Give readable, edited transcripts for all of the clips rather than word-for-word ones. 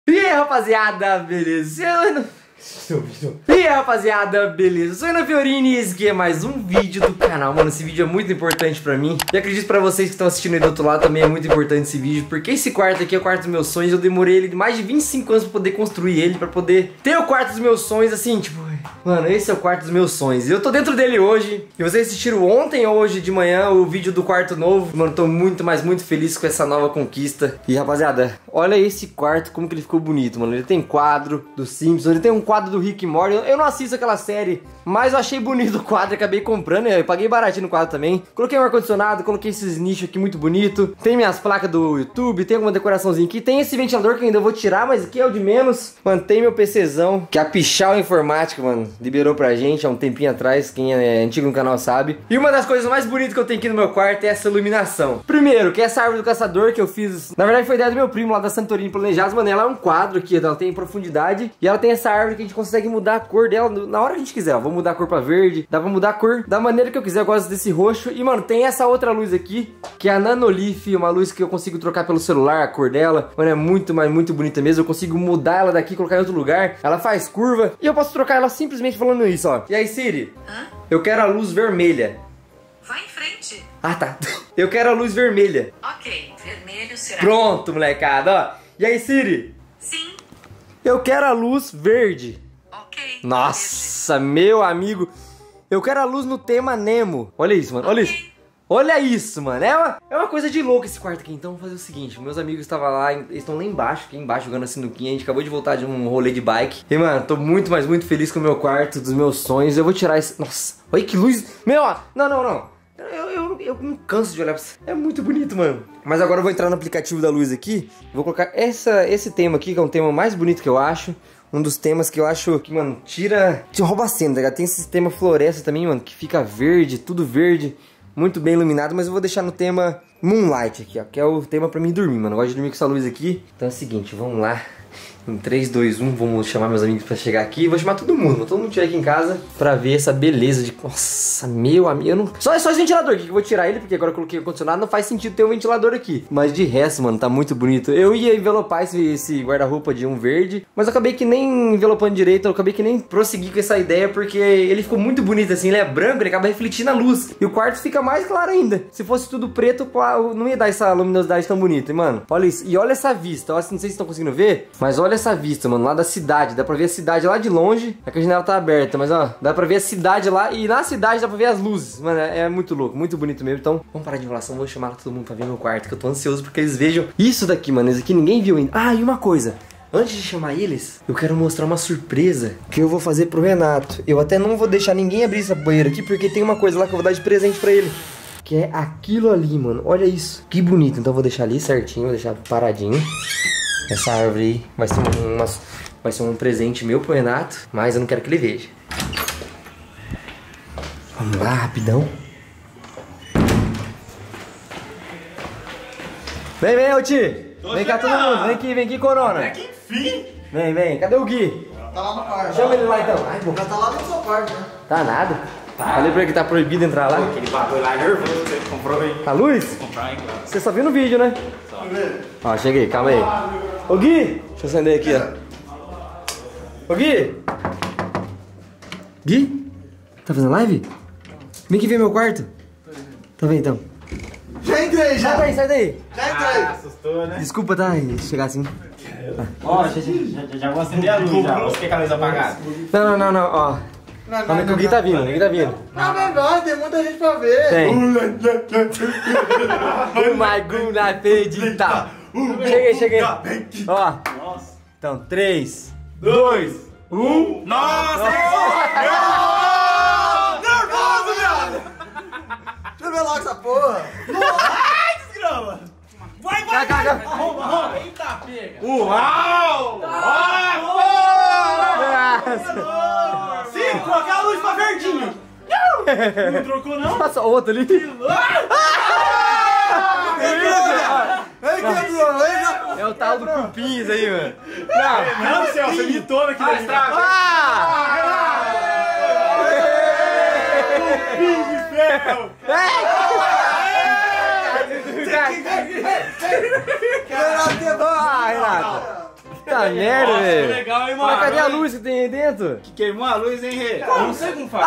E aí, rapaziada, beleza? E aí, rapaziada, beleza? Eu sou o Renan Fiorini e esse aqui é mais um vídeo do canal. Mano, esse vídeo é muito importante pra mim. E acredito pra vocês que estão assistindo aí do outro lado também é muito importante esse vídeo, porque esse quarto aqui é o quarto dos meus sonhos. Eu demorei ele mais de 25 anos pra poder construir ele, pra poder ter o quarto dos meus sonhos, assim, tipo... Mano, esse é o quarto dos meus sonhos. E eu tô dentro dele hoje. E vocês assistiram ontem ou hoje de manhã o vídeo do quarto novo. Mano, tô muito, mas muito feliz com essa nova conquista. E rapaziada, olha esse quarto, como que ele ficou bonito, mano. Ele tem quadro do Simpsons, ele tem um quadro do Rick e Morty. Eu não assisto aquela série, mas eu achei bonito o quadro, acabei comprando. Eu paguei baratinho no quadro também. Coloquei um ar-condicionado, coloquei esses nichos aqui muito bonito. Tem minhas placas do YouTube, tem alguma decoraçãozinha aqui. Tem esse ventilador que ainda eu vou tirar, mas aqui é o de menos. Mano, tem meu PCzão, que a Pichau Informática, mano, liberou pra gente há um tempinho atrás. Quem é antigo no canal sabe. E uma das coisas mais bonitas que eu tenho aqui no meu quarto é essa iluminação. Primeiro, que é essa árvore do caçador que eu fiz. Na verdade foi ideia do meu primo lá da Santorini Planejados. Mano, ela é um quadro aqui, ela tem profundidade. E ela tem essa árvore que a gente consegue mudar a cor dela na hora que a gente quiser, ó. Vou mudar a cor pra verde, dá pra mudar a cor da maneira que eu quiser. Eu gosto desse roxo. E mano, tem essa outra luz aqui, que é a Nanolith, uma luz que eu consigo trocar pelo celular, a cor dela. Mano, é muito, mas muito bonita mesmo. Eu consigo mudar ela daqui, colocar em outro lugar. Ela faz curva e eu posso trocar ela simplesmente falando isso, ó. E aí, Siri? Hã? Eu quero a luz vermelha. Vai em frente. Ah, tá. Eu quero a luz vermelha. Ok, vermelho será. Pronto, molecada, ó. E aí, Siri? Sim. Eu quero a luz verde. Ok. Nossa, meu amigo. Eu quero a luz no tema Nemo. Olha isso, mano. Olha isso. Olha isso, mano. É uma coisa de louco esse quarto aqui. Então, vou fazer o seguinte. Meus amigos estavam lá, eles estão lá embaixo, aqui embaixo, jogando a sinuquinha. A gente acabou de voltar de um rolê de bike. E, mano, tô muito, mas muito feliz com o meu quarto, dos meus sonhos. Eu vou tirar esse... Nossa, olha que luz. Meu, ó. Não. Eu não canso de olhar pra você. É muito bonito, mano. Mas agora eu vou entrar no aplicativo da luz aqui. Vou colocar esse tema aqui, que é um tema mais bonito que eu acho. Um dos temas que eu acho que, mano, te rouba a cena, tá ligado? Tem esse tema floresta também, mano, que fica verde, tudo verde. Muito bem iluminado, mas eu vou deixar no tema Moonlight aqui, ó. Que é o tema pra mim dormir, mano. Eu gosto de dormir com essa luz aqui. Então é o seguinte, vamos lá. Em 3, 2, 1, vamos chamar meus amigos pra chegar aqui. Vou chamar todo mundo tirar aqui em casa pra ver essa beleza de... Nossa, meu amigo, eu não... Só esse ventilador aqui que eu vou tirar ele, porque agora eu coloquei o ar-condicionado. Não faz sentido ter um ventilador aqui. Mas de resto, mano, tá muito bonito. Eu ia envelopar esse guarda-roupa de um verde, mas eu acabei que nem envelopando direito. Eu acabei que nem prossegui com essa ideia, porque ele ficou muito bonito assim. Ele é branco, ele acaba refletindo a luz. E o quarto fica mais claro ainda. Se fosse tudo preto, não ia dar essa luminosidade tão bonita. E, mano, olha isso. E olha essa vista. Não sei se vocês estão conseguindo ver, mas olha essa vista, mano, lá da cidade. Dá pra ver a cidade lá de longe. É que a janela tá aberta, mas ó, dá pra ver a cidade lá. E na cidade dá pra ver as luzes. Mano, é muito louco, muito bonito mesmo. Então, vamos parar de enrolação. Vou chamar todo mundo pra ver meu quarto, que eu tô ansioso porque eles vejam isso daqui, mano. Isso aqui ninguém viu ainda. Ah, e uma coisa. Antes de chamar eles, eu quero mostrar uma surpresa que eu vou fazer pro Renato. Eu até não vou deixar ninguém abrir essa banheira aqui, porque tem uma coisa lá que eu vou dar de presente pra ele, que é aquilo ali, mano. Olha isso, que bonito. Então eu vou deixar ali certinho, vou deixar paradinho. Essa árvore aí vai ser um presente meu pro Renato, mas eu não quero que ele veja. Vamos lá, rapidão. Vem, ô Ti. Vem cá todo mundo, vem aqui, Corona. Até que enfim. Vem, cadê o Gui? Tá lá no quarto. Chama ele lá então. Ai, pô, Já tá lá no seu quarto, né? tá nada. Falei pra ele que tá proibido entrar lá. Aquele bagulho lá é nervoso, você comprou aí. A luz? Comprar aí, cara. Você só viu no vídeo, né? Só. Ó, cheguei, calma aí. Ô Gui, deixa eu acender aqui, ó. Ô Gui! Gui? Tá fazendo live? Vem aqui ver meu quarto. Tá vendo então? Já entrei, já. Sai daí. Já entrei. Assustou, né? Desculpa, tá? Chegar assim. Ó, já vou acender a luz já. Você quer com a luz apagada? Não, ó. Calma que o Gui tá vindo, Não, vai, tem muita gente pra ver. Tem. Oh my god, não acredita. Cheguei. Ó. Nossa. Então, 3, 2, 1. Nossa! Nervoso, viado. Deixa eu ver logo essa porra. Ai, desgrama! Vai! Calma. Eita, pega! Uau! Sim, trocar a luz pra verdinho! Não trocou, não? Passa outro ali. É o tal do Cupins aí, mano. Não, céu, você mitou naquilo ali. Cupim de ferro! Renato. Puta merda, Nossa, velho. legal, hein, Mas mano? cadê a luz que tem aí dentro? Que queimou a luz, hein, Rê? Eu não sei como faz.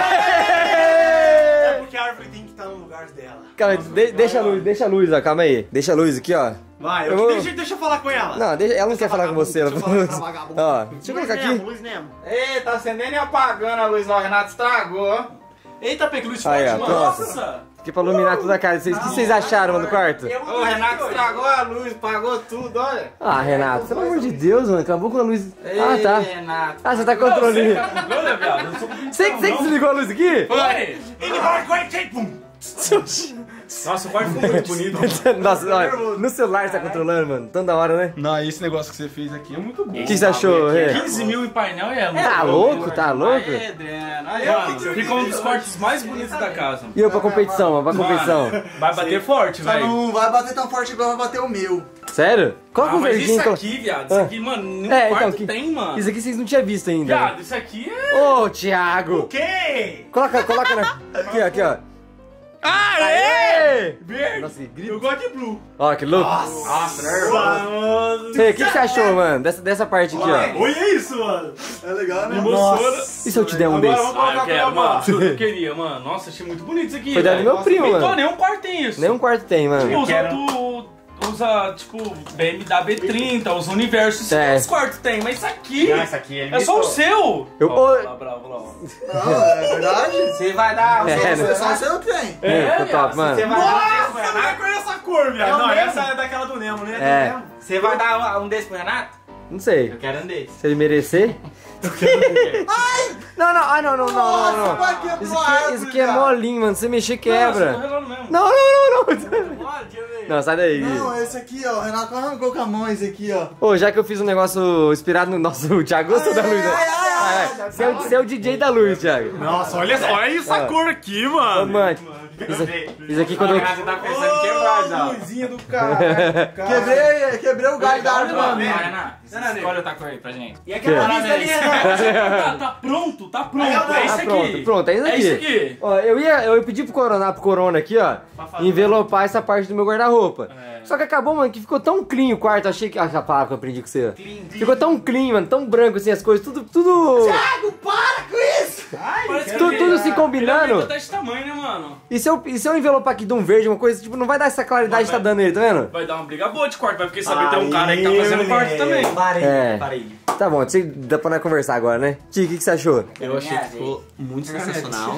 Aê! Porque a árvore tem que estar no lugar dela. Calma aí, deixa a luz, ó, calma aí. Deixa a luz aqui, ó. Vai, Eu vou- deixa eu falar com ela. Não, ela não quer falar com você. Ela... Deixa eu falar com essa vagabunda. Ó, deixa eu colocar aqui. Luz Nemo. Ei, tá acendendo e apagando a luz lá, o Renato estragou, ó. Eita, Peque, luz Aí, forte, ó, mano. pronto. Nossa! Aqui pra iluminar toda a cara. O que vocês acharam, mano, do quarto? Ô, o Renato estragou a luz, pagou tudo, olha. Ah, Renato, pelo amor de Deus, mano. Acabou com a luz. Ah, Ei, tá. Renato. Ah, você tá Não, controlando. você tá bugando, né, viado? Eu não sou Você que desligou a luz aqui? Foi! Ele vai, pum. Nossa, o quarto ficou muito bonito. Nossa, olha, no celular você tá controlando, mano. Tão da hora, né? Não, esse negócio que você fez aqui é muito bom. O que você achou, Rê? 15 mil em painel é muito Tá bom. louco? Tá louco? Aí, Adriano, aí, Mano, fica um dos cortes mais bonitos da casa. E eu pra competição, mano, pra competição. Mano, vai bater forte, Só velho. não vai bater tão forte igual vai bater o meu. Sério? Coloca Ah, um mas verdinho. isso colo- aqui, viado, isso aqui, mano, nenhum É, quarto então, que- tem, mano. Isso aqui vocês não tinham visto ainda. Viado, isso aqui é... Ô, Thiago! Que? Coloca na... Aqui, ó. Aê! Verde! Nossa, que grito. Eu gosto de blue. Ó, que louco. Nossa, nervoso. Rê, o que você achou, mano? Dessa parte aqui, ó. Olha isso, mano. É legal, né? Emociona. E se eu te der um Agora desse? vamos Ah, eu colocar quero, pra mano. Tudo que eu queria, mano. Nossa, achei muito bonito isso aqui, Foi dado do velho. meu primo, Então, mano. nenhum quarto tem isso. Nem um quarto tem, mano. Usa, tipo, BMW 30, os universos, isso É. que os quartos tem, mas isso aqui Não, isso aqui ele é só o imitou. seu. Eu- Ó, lá, bravo, lá, ó. Não, é verdade. Você vai dar... É, Você só você não tem. É, tô top, Você mano. vai dar um desse pro Nossa, não é Renato? com essa cor, viado. É o Não, mesmo. essa é daquela do Nemo, né? É. Do Nemo. Você vai dar um desse pro Renato? Não sei. Eu quero um desse. Se ele merecer. Não, não, ah, não, não, não, não, não. Vai quebrar Isso a aqui, árvore, isso aqui é cara. molinho, mano. Se você mexer, Nossa, quebra. tô relando mesmo. Não, não, não, não. Olha, deixa eu ver. Não, sai daí. Não, esse aqui, ó. O Renato arrancou com a mão esse aqui, ó. Ô, já que eu fiz um negócio inspirado no nosso... O Thiago gostou da luz, né? ai, Você é o DJ da luz, Thiago. Nossa, olha essa cor aqui, Ô, mano. mano. Isso aqui quando eu... Você tá pensando em quebrar já. Luzinha do cara. Quebrei o galho da árvore, Vai, mano. Renato, escolhe outra cor aí pra gente. E aquela Que? lista ali, Renato? Tá pronto, tá pronto. É Ah, isso aqui. pronto, é isso aqui. É isso aqui. Ó, eu pedi pro Corona aqui, ó, envelopar essa parte do meu guarda-roupa. Só que acabou, mano, que ficou tão clean o quarto, achei que... Ah, a palavra que eu aprendi com você. Ficou tão clean, mano, tão branco assim, as coisas, tudo... Thiago, para com isso! Parece que Tudo se combinando. Tá desse tamanho, né, mano? E se eu envelopar aqui de um verde, uma coisa, tipo, não vai dar essa claridade que tá dando ele, tá vendo? Vai dar uma briga boa de quarto, vai porque saber tem um cara aí que tá fazendo quarto também. Parei, É. parei. Tá bom, dá pra nós conversar agora, né? Tio, o que você achou? Eu achei que ficou muito sensacional.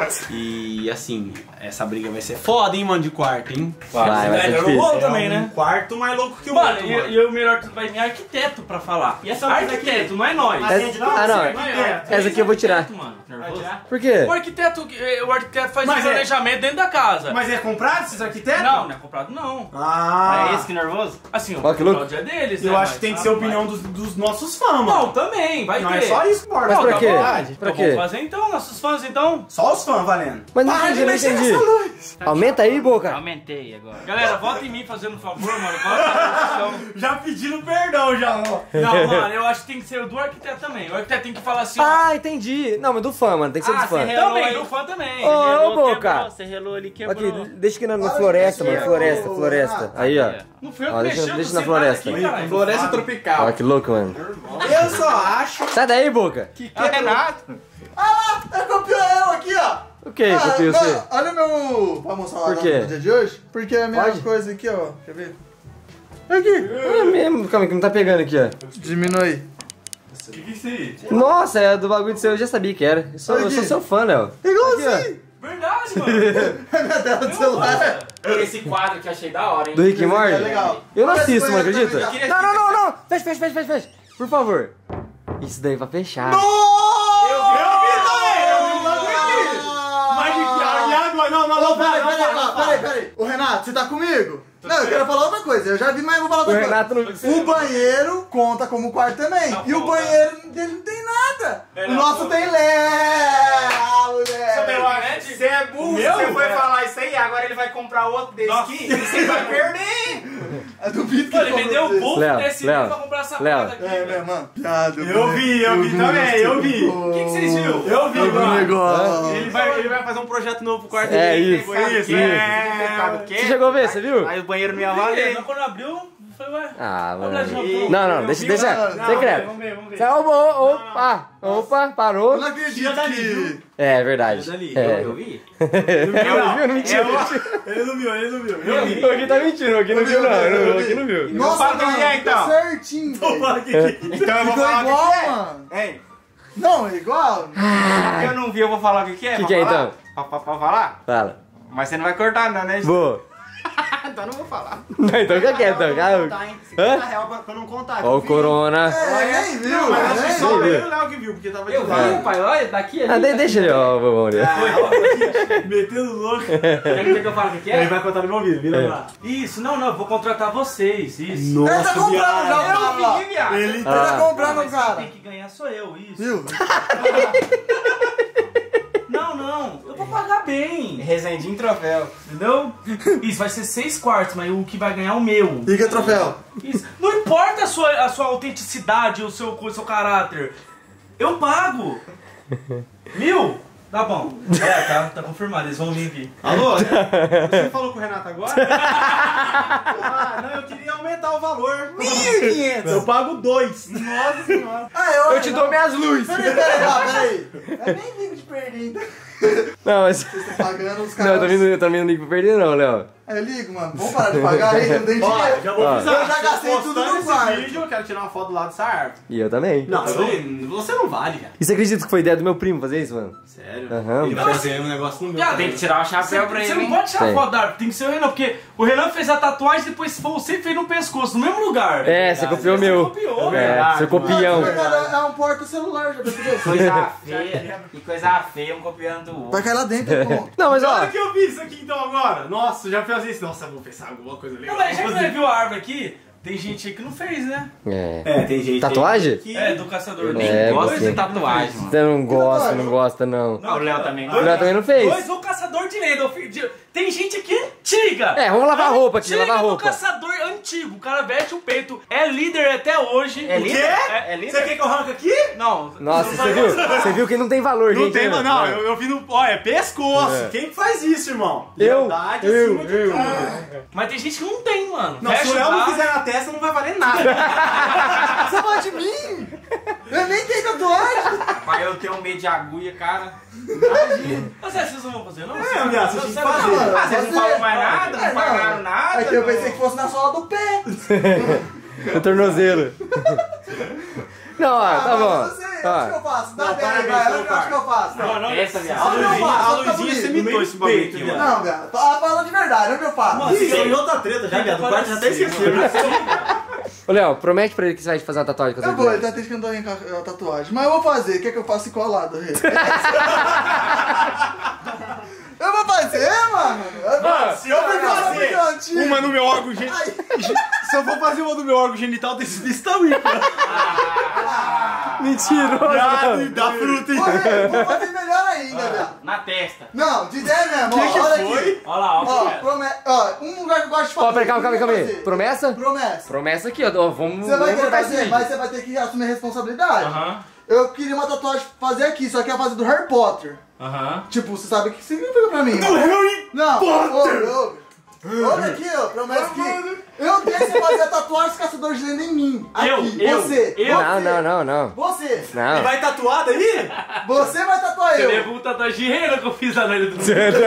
E assim, essa briga vai ser foda, hein, mano, de quarto, hein? Vai ser É, eu difícil. vou também, um né? quarto mais louco que o Mano, outro, mano. e o melhor tudo vai vir arquiteto pra falar. E essa luz aqui? Arquiteto, não é nós. Ah, não. Essa aqui eu vou tirar. Mano, nervoso. Por quê? O arquiteto faz Mas o planejamento dentro da casa. Mas é comprado esses arquitetos? Não é comprado não. Ah, É esse que nervoso? Assim, o Ó, que louco. episódio é deles, eu né, acho mas- que tem que ser a opinião dos nossos fãs, mano. Não, também, vai Não ter. é só isso que importa. Mas pra tá quê? bom. Pra Então quê? vamos fazer então, nossos fãs então. Só os fãs valendo. Mas não Para entendi, de não mexer entendi. nessa luz. Aumenta aí, Boca. Aumentei agora. Galera, vota em mim fazendo um favor, mano. Bota na descrição. Já pedindo perdão, já, ó. Não, mano, eu acho que tem que ser o do arquiteto também. O arquiteto tem que falar assim, ó. Ah, entendi. Não, mas do fã, mano. Tem que ser do fã. Também, do fã também. Ô, Boca. Você relou ali, Aqui, quebrou. deixa aqui na floresta, mano. Floresta. Aí, ó. Não fui eu Ó, que deixa- mexeu, deixa tô na sentado floresta. aqui, caralho. Floresta tropical. Olha que louco, mano. Eu só acho Sai daí, Boca. que Renato. Ah, copiou eu aqui, ó. O que? Copiou não, você? olha o meu... Vamos mostrar Por lá quê? no dia de hoje? Porque a minha Pode? coisa aqui, ó. Quer ver? Aqui. É mesmo. Calma aí, que não tá pegando aqui, ó. Diminui. O que é isso aí? Nossa, é do bagulho do seu, eu já sabia que era. Eu sou seu fã, Léo. Igualzinho. Verdade, mano. É minha tela do celular. Esse quadro que eu achei da hora, hein? Do Rick and Morty? É legal. Eu não Olha esse assisto, mano, banheiro acredita? também, Não, não, não, não. Fecha. Por favor. Isso daí pra fechar. Eu vi também! Mas de água, não, Peraí. Ô, Renato, você tá comigo? Não, eu quero falar outra coisa. Eu já vi, mas eu vou falar O outra Renato coisa. não... O banheiro conta como quarto também. E o banheiro dele não tem nada. O nosso tem LED. Ah, moleque. Você é burro, Meu? você foi falar isso aí, agora ele vai comprar outro desse aqui e você vai perder. Eu duvido que Pô, ele me deu um pouco Léo, desse Léo, vídeo pra comprar essa Léo. parada aqui. É, meu irmão. Piada. Eu vi também, eu vi. O que vocês viram? Eu vi, Eu vi o mano. negócio. Ele vai fazer um projeto novo pro quarto É dele. isso, Foi isso, isso. é. Você chegou a ver, você viu? Aí o banheiro não ia Não, valer. quando abriu, falei, ué. Ah, Olha, mano. João, Não, deixa. Secreto. Vamos ver. Opa, parou. Eu não acredito que... É verdade. É. Eu vi? Não mentira. Ele não viu. O aqui tá mentindo, aqui não viu não. O aqui não viu. Nossa, fala mano, quem é, então. tá certinho, velho. Então eu vou Ficou falar igual, o que é. mano. Hein? Não, é igual. Eu não vi, eu vou falar o que é. Que Pra que é, falar? então? Pra falar? Fala. Mas você não vai cortar não, né? Vou. Então eu não vou falar. Não, então fica quieto. Hã? R$50 pra eu não contar. Ó o Corona. É, nem viu, Não, mas acho que só Nem eu e viu. o Léo que viu, porque tava de Eu lado. vi, pai. Olha, daqui ali. Ah, deixa ele, ó, vamos ver. Metendo louco. Quer que eu fale o que Ele é? vai contar no meu vídeo, vira lá. Isso, não, eu vou contratar vocês, isso. Ele tá comprando já o Eu cara lá. vi, viado. Ele tá comprando Mas o quem cara. tem que ganhar sou eu, isso. Viu? Não, eu vou pagar bem, Resendinho troféu. entendeu? Isso vai ser 6 quartos, mas o que vai ganhar é o meu. E que é troféu? Isso. Não importa a sua autenticidade, o seu caráter. Eu pago. 1.000? Tá bom. Tá confirmado, eles vão vir aqui. Alô? Você falou com o Renato agora? Ah, não, eu queria aumentar o valor. 1.500. Eu pago 2. Nossa senhora. Ah, Eu te dou minhas luzes. Peraí. Eu nem ligo de perder ainda. Não, mas... Tô pagando os Não, eu caras. também não ligo pra perder não, Léo. Eu ligo, mano. Vamos parar de pagar aí, não tem Ó, dinheiro. já vou Ó. avisar. Eu já gastei Postando tudo no esse quarto. vídeo, eu quero tirar uma foto do lado dessa árvore. E eu também. Não, você não vale, cara. E você acredita que foi ideia do meu primo fazer isso, mano? Sério? Aham. Ele vai fazer um negócio no meu. Viado, Tem que tirar o chapéu pra Você ele, não hein? pode tirar Tem. foto da árvore, tem que ser o Renan, porque o Renan fez a tatuagem e depois você fez no pescoço, no mesmo lugar. É, você copiou o meu. copiou, É, verdade, seu copião. É um porta-celular, já percebeu? Coisa feia. Que coisa feia, um copiando do outro. Vai cair lá dentro, pô. Não, mas ó... Olha que eu vi isso aqui então agora. Nossa, já fez isso. Nossa, eu vou pensar alguma coisa legal. Não, mas já que você viu a árvore aqui, tem gente aí que não fez, né? É. É, tem gente. Tatuagem? Que... É, do caçador. Nem É, gosto você- de tatuagem, mano. Você não gosta, não gosta, não. Ah, o Léo também O gosta. Léo também não fez. Dois, o caçador de lenda. Tem gente aqui antiga. É, vamos lavar roupa aqui, Antiga lavar do roupa. caçador antigo. O cara veste o peito, é líder até hoje. É líder? É, É líder? Você quer que eu arranque aqui? Não. Nossa, você viu? Você viu que não tem valor, Não gente. tem, né? mano. Não, eu vi no. Ó, é pescoço. É. Quem que faz isso, irmão? Eu, Lealdade eu, acima de tudo. Mas tem gente que não tem, mano. Não, se Fecha o Léo não braço. fizer na testa, não vai valer nada. Você fala de mim? Eu nem tenho tatuagem. Rapaz, eu tenho medo de agulha, cara. Mas vocês não vão fazer, não? É, viado, você tinha que Sério, fazer. não. Ah, vocês não falam mais nada? É, Não pagaram nada? É que eu pensei que fosse na sola do pé. No tornozelo. Não, ó, tá mas bom. eu sei, onde que Ó, eu faço? Dá Não, bem, parabéns, vai, meu onde pai. que eu faço? Não, não. Essa, viado. Onde eu faço? A Onde tá luzinha, você bonito? mitou esse bagulho aqui, mano. Não, velho. Fala de verdade, onde eu faço? Mano, você ganhou outra treta já, viado. O quarto já até esqueceu. Ô, Léo, promete pra ele que você vai fazer uma tatuagem com Eu essa vou, ele mulher. tá tentando a tatuagem. Mas eu vou fazer, quer que eu faça colado? Eu vou fazer, mano. Se eu for fazer antigo. uma no meu órgão genital. Se eu for fazer uma no meu órgão genital desse tamanho, Mentiroso. da fruta, hein? Vou fazer melhor ainda, velho. Na testa. Não, de ideia mesmo, ó, que olha foi? aqui. Olha lá, Ó, um lugar que eu gosto de fazer. Ó, peraí, calma aí. fazer. Promessa? Promessa. Promessa aqui, ó. Vamos Você vai querer botar isso fazer, aí. mas você vai ter que assumir a responsabilidade. Aham. Eu queria uma tatuagem fazer aqui, só que ia fazer do Harry Potter. Aham. Tipo, você sabe o que significa pra mim? Do Harry Não, Potter! olha aqui, ó, promessa que eu deixo fazer a tatuagem dos caçadores de lenda em mim. Aqui, Eu? você. Não. Você. Não. Vai tatuado aí? Você vai tatuar Você eu. levou um tatuagem de reina que eu fiz na noite do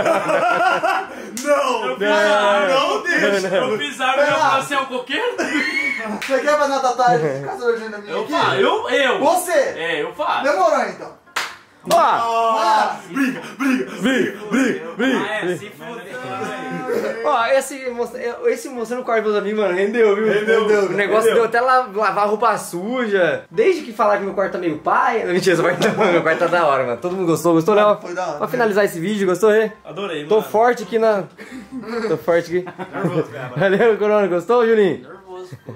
Não! Não deixa! Eu fiz a árvore e eu falei assim, é um coqueiro? Você quer fazer uma tatuagem dos caçadores de lenda minha Eu aqui? faço, eu. Você. É, eu faço. Demorou então. Ó, Ah, Briga! Ah, é, se fuder. ó, esse mostrando o quarto dos meus amigos, mano, rendeu, viu? Rendeu. O negócio deu até lavar roupa suja. Desde que falaram que meu quarto tá meio pai. Não, mentira, meu quarto tá da hora, mano. Todo mundo gostou, Léo? Foi da hora. Pra finalizar esse vídeo, gostou, hein? Adorei, Tô mano. forte aqui na. Tô forte aqui. Nervoso, cara. Valeu, Corona, gostou, Juninho? Nervoso, pô.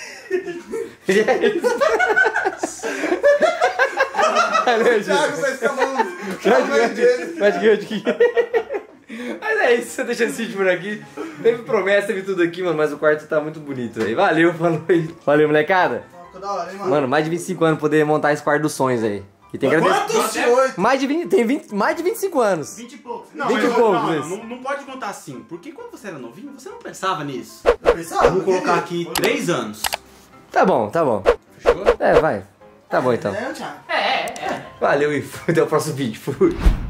Valeu, Juninho. Thiago, você está falando. Vai de aqui. Mas é isso, deixa esse vídeo por aqui. Teve promessa, teve tudo aqui, mano, mas o quarto tá muito bonito, velho. Valeu, falou aí. Valeu, molecada. Ficou da hora, hein, mano? Mano, mais de 25 anos poder montar esse quarto dos sonhos aí. E tem que agradecer. Quantos? 28. Mais de 25 anos. 20 e poucos. 20 e poucos, Não pode contar assim. Porque quando você era novinho, você não pensava nisso. Eu pensava, Vamos colocar aqui 3 anos. Tá bom, tá bom. Fechou? É, vai. Tá bom então. É, Thiago. Valeu e até o próximo vídeo. Fui.